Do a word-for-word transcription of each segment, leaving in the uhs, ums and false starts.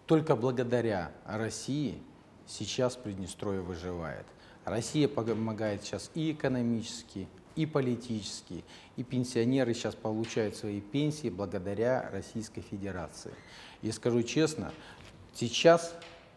Только благодаря России сейчас Приднестровье выживает. Россия помогает сейчас и экономически, и политически, и пенсионеры сейчас получают свои пенсии благодаря Российской Федерации. И скажу честно, сейчас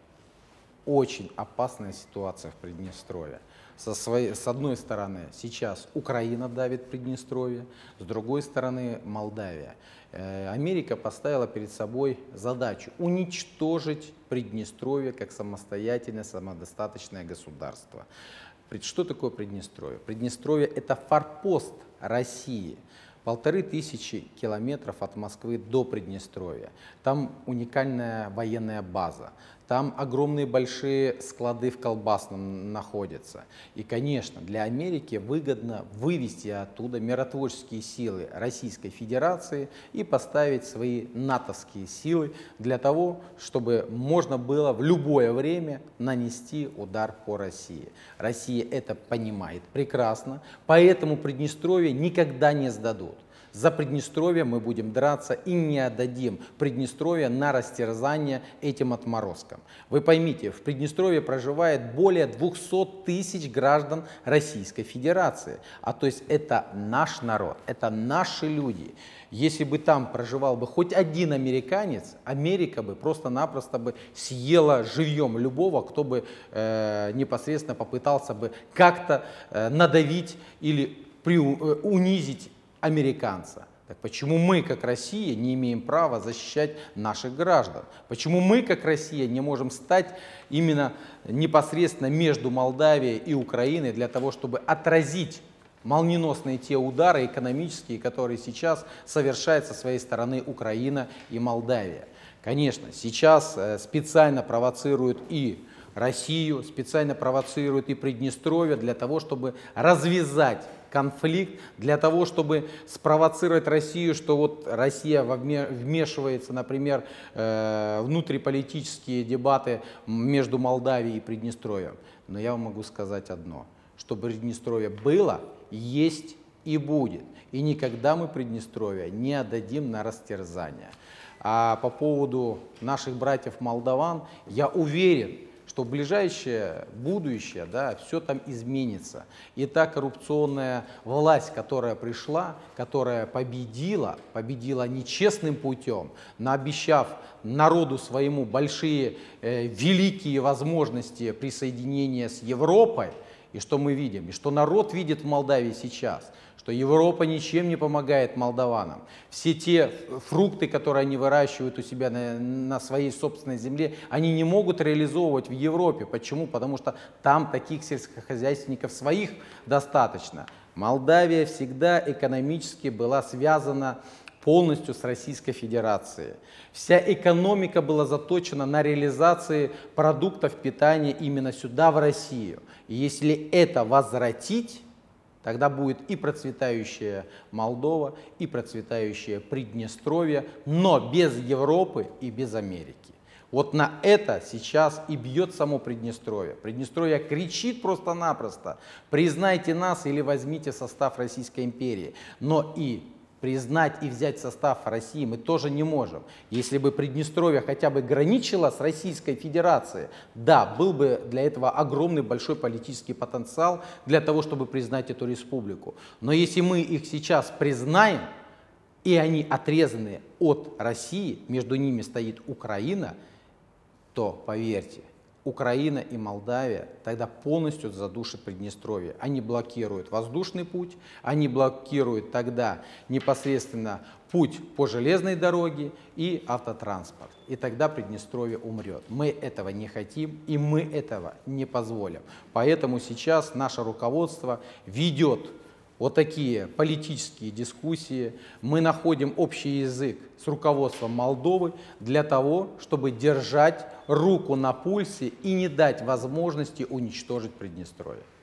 очень опасная ситуация в Приднестровье. Со своей, с одной стороны, сейчас Украина давит Приднестровье, с другой стороны, Молдавия. Э, Америка поставила перед собой задачу уничтожить Приднестровье как самостоятельное, самодостаточное государство. Что такое Приднестровье? Приднестровье – это форпост России. Полторы тысячи километров от Москвы до Приднестровья. Там уникальная военная база. Там огромные большие склады в колбасном находятся. И, конечно, для Америки выгодно вывести оттуда миротворческие силы Российской Федерации и поставить свои натовские силы для того, чтобы можно было в любое время нанести удар по России. Россия это понимает прекрасно, поэтому Приднестровье никогда не сдадут. За Приднестровье мы будем драться и не отдадим Приднестровье на растерзание этим отморозкам. Вы поймите, в Приднестровье проживает более двухсот тысяч граждан Российской Федерации. А то есть это наш народ, это наши люди. Если бы там проживал бы хоть один американец, Америка бы просто-напросто бы съела живьем любого, кто бы э, непосредственно попытался бы как-то э, надавить или при, э, унизить американца. Так почему мы, как Россия, не имеем права защищать наших граждан? Почему мы, как Россия, не можем стать именно непосредственно между Молдавией и Украиной для того, чтобы отразить молниеносные те удары экономические, которые сейчас совершает со своей стороны Украина и Молдавия? Конечно, сейчас специально провоцируют и Россию, специально провоцируют и Приднестровье для того, чтобы развязать конфликт, для того, чтобы спровоцировать Россию, что вот Россия вмешивается, например, в внутриполитические дебаты между Молдавией и Приднестровьем. Но я вам могу сказать одно, что Приднестровье было, есть и будет. И никогда мы Приднестровье не отдадим на растерзание. А по поводу наших братьев-молдаван, я уверен, что в ближайшее будущее, да, все там изменится. И та коррупционная власть, которая пришла, которая победила, победила нечестным путем, наобещав народу своему большие, э, великие возможности присоединения с Европой, и что мы видим, и что народ видит в Молдавии сейчас, что Европа ничем не помогает молдаванам. Все те фрукты, которые они выращивают у себя на, на своей собственной земле, они не могут реализовывать в Европе. Почему? Потому что там таких сельскохозяйственников своих достаточно. Молдавия всегда экономически была связана полностью с Российской Федерацией. Вся экономика была заточена на реализации продуктов питания именно сюда, в Россию. И если это возвратить, тогда будет и процветающая Молдова, и процветающее Приднестровье, но без Европы и без Америки. Вот на это сейчас и бьет само Приднестровье. Приднестровье кричит просто-напросто: признайте нас или возьмите состав Российской империи. Но и признать и взять состав России мы тоже не можем. Если бы Приднестровье хотя бы граничило с Российской Федерацией, да, был бы для этого огромный большой политический потенциал для того, чтобы признать эту республику. Но если мы их сейчас признаем, и они отрезаны от России, между ними стоит Украина, то, поверьте, Украина и Молдавия тогда полностью задушат Приднестровье. Они блокируют воздушный путь, они блокируют тогда непосредственно путь по железной дороге и автотранспорт. И тогда Приднестровье умрет. Мы этого не хотим, и мы этого не позволим. Поэтому сейчас наше руководство ведет вот такие политические дискуссии. Мы находим общий язык с руководством Молдовы для того, чтобы держать руку на пульсе и не дать возможности уничтожить Приднестровье.